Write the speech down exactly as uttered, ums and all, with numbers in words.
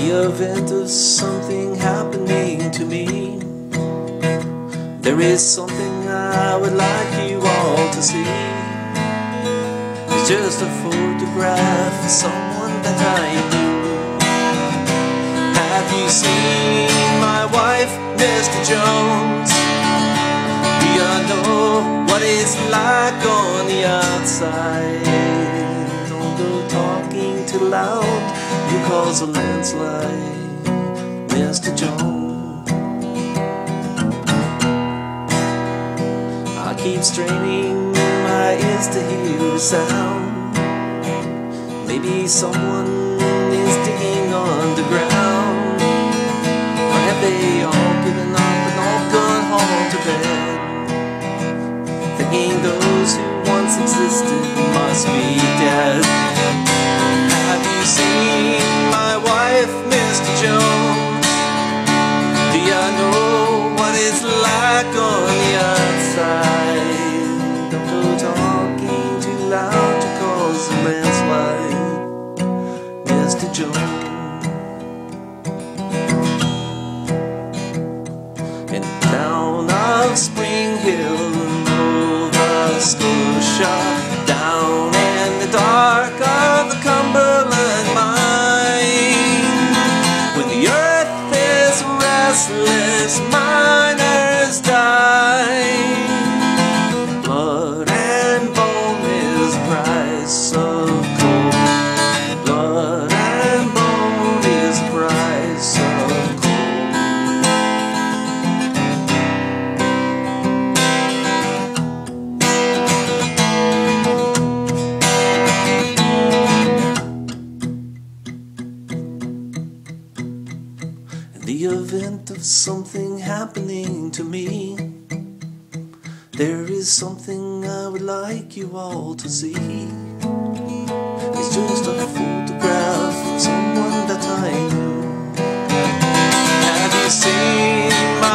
the event of something happening to me, there is something I would like you all to see. It's just a photograph of someone that I knew. Have you seen my wife, Mister Jones? Do you know what it's like on the outside? Don't go talking too loud, you cause a landslide, Mister Jones. I keep straining my ears to hear a sound. Maybe someone is digging underground. Or have they all given up and all gone home to bed, thinking those who once existed must be dead? Have you seen my wife, Mister Jones? Do you know what it's like on the outside? Don't go talking too loud to cause a landslide, Mister Jones. In the town of Springhill, Nova Scotia, down in the dark of the Cumberland mine, when the earth is restless, miners die. Blood and bone is the price of gold. Blood and bone is the price of gold. The event of something happening to me, there is something I would like you all to see. It's just a photograph of someone that I knew. Have you seen my